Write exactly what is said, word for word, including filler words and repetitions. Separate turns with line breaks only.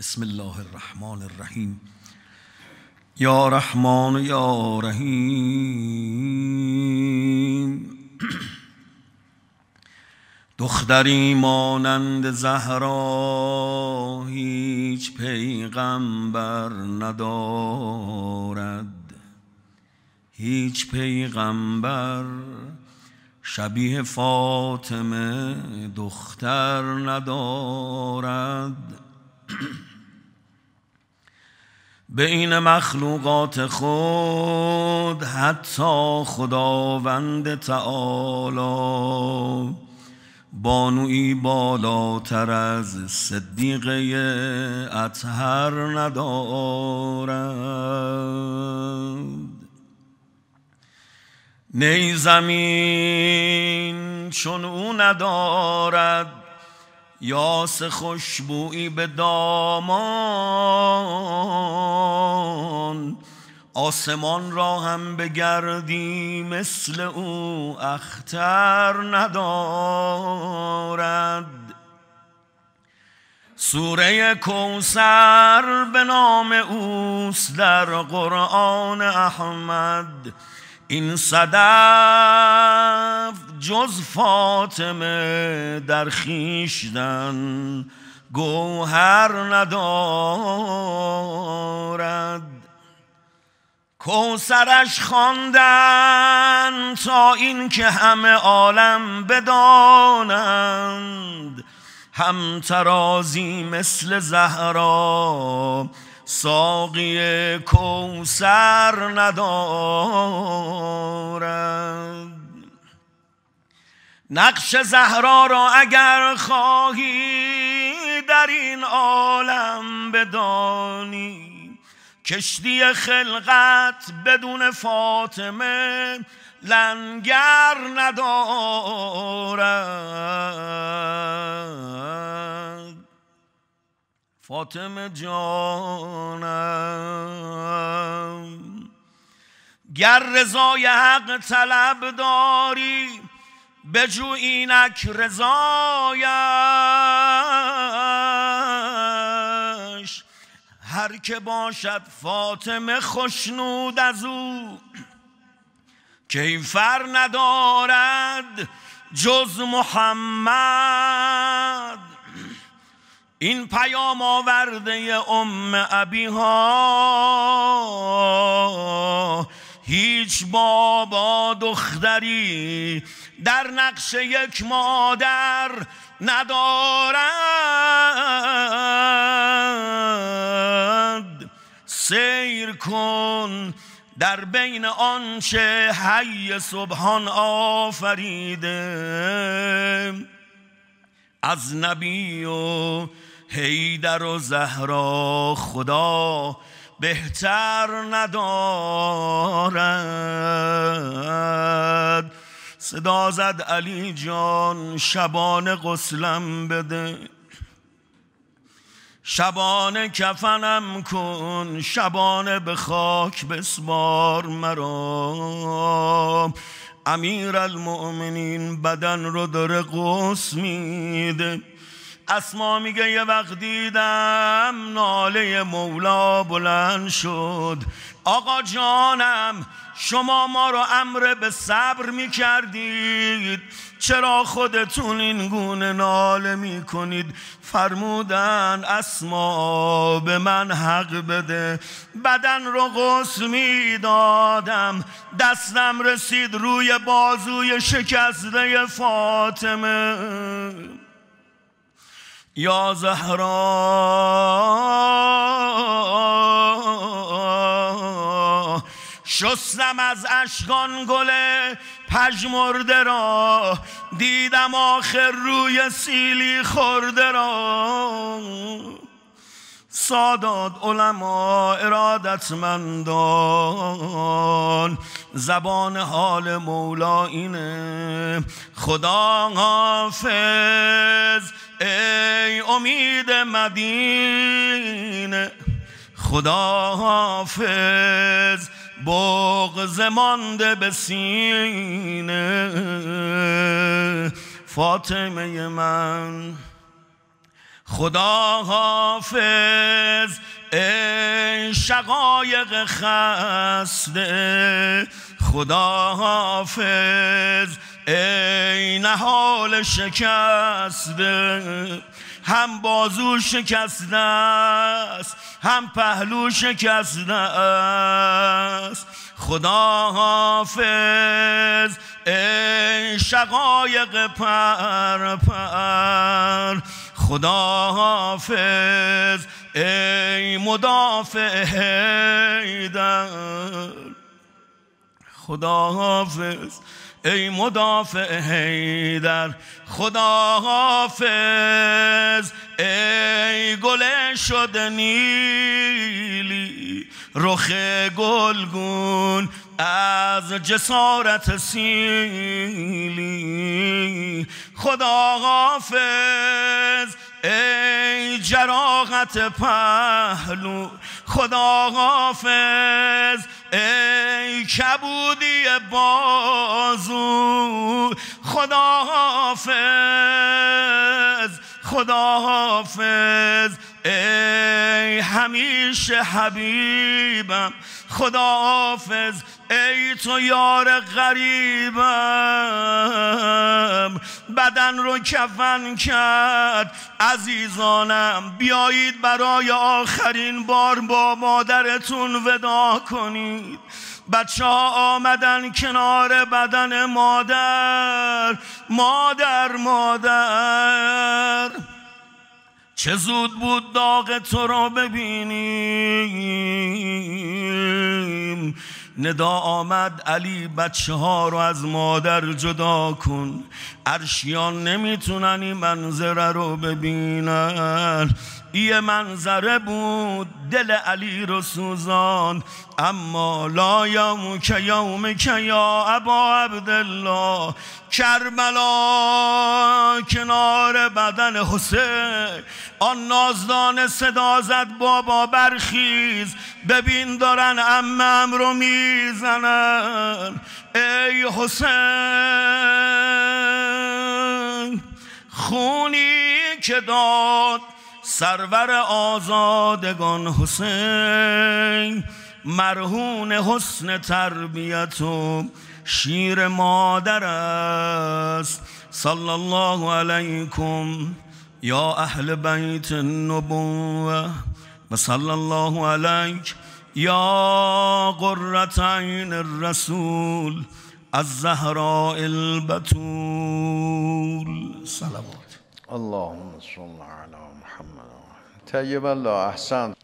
بسم الله الرحمن الرحیم. یا رحمان یا رحیم. دختری مانند زهرا هیچ پیغمبر ندارد، هیچ پیغمبر شبیه فاطمه دختر ندارد. بین مخلوقات خود حتی خداوند تعالی بانویی بالاتر از صدیقه اطهر ندارد. نی زمین چون او ندارد، یاس خوشبویی به دامان. آسمان را هم بگردی مثل او اختر ندارد. سوره کوثر به نام اوست در قرآن احمد. این صدف جز فاطمه در خویشتن گوهر ندارد. کوثرش خواندند تا این که همه عالم بدانند، هم ترازی مثل زهرا ساقی کوثر ندارد. نقش زهرا را اگر خواهی در این عالم بدانی، کشتی خلقت بدون فاطمه لنگر ندارد. فاطمه جانم، گر رضای حق طلب داری بجو اینک رضایش. هر که باشد فاطمه خشنود از او، کیفر ندارد جز محمد. این پیام آورده ام ابیها، هیچ بابا دختری در نقش یک مادر ندارد. سیر کن در بین آنچه حی سبحان آفریده، از نبی و حیدر و زهرا خدا بهتر ندارد. صدا زد علی جان شبانه غسلم بده، شبانه کفنم کن، شبانه به خاک بسپار مرا. امیر المؤمنین بدن رو داره غسل میده. اسما میگه یه وقت دیدم ناله مولا بلند شد، آقا جانم شما ما رو امر به صبر میکردید، چرا خودتون این گونه ناله میکنید؟ فرمودن اسما به من حق بده. بدن رو غسل میدادم، دستم رسید روی بازوی شکسته فاطمه. یا زهرا، شستم از اشکان گل پژمرده را، دیدم آخر روی سیلی خورده را. سادات علما ارادتمندان، زبان حال مولا اینه. خدا حافظ ای امید مدینه، خدا حافظ بغض مانده به سینه. فاطمه من خدا حافظ ای شقایق خسته، خدا حافظ ای نهال شکسته، هم بازو شکسته است هم پهلو شکسته است. خدا حافظ ای شقایق پر پر، خدا حافظ ای مدافع حیدر، خدا حافظ ای مدافع حیدر، خدا حافظ ای گل شد نیلی، رخ گلگون از جسارت سیلی. خدا حافظ ای جراحت پهلو، خدا حافظ ای کبودی بازو، خدا حافظ خدا حافظ ای همیشه حبیبم، خدا حافظ ای تو یار غریبم. بدن رو کفن کرد عزیزانم، بیایید برای آخرین بار با مادرتون ودا کنید. بچه ها آمدن کنار بدن مادر، مادر مادر چه زود بود داغ تو رو ببینیم. ندا آمد علی بچه ها رو از مادر جدا کن، عرشیان نمیتونن این منظره رو ببینن. یه منظره بود دل علی رو سوزان، اما لا یوم که یوم که یا ابا عبدالله. کربلا کنار بدن حسین، آن نازدان صدا زد بابا برخیز، ببین دارن عمم رو میزنن. ای حسین خونی که داد سرور آزادگان حسین، مرهون حسن تربیت و شیر مادر است. صلی الله علیکم یا اهل بیت النبوة و صلی الله علیک یا قرة عین الرسول الزهراء البتول. صلوات.
اللهم صل علی محمد. طیب الله، احسنت.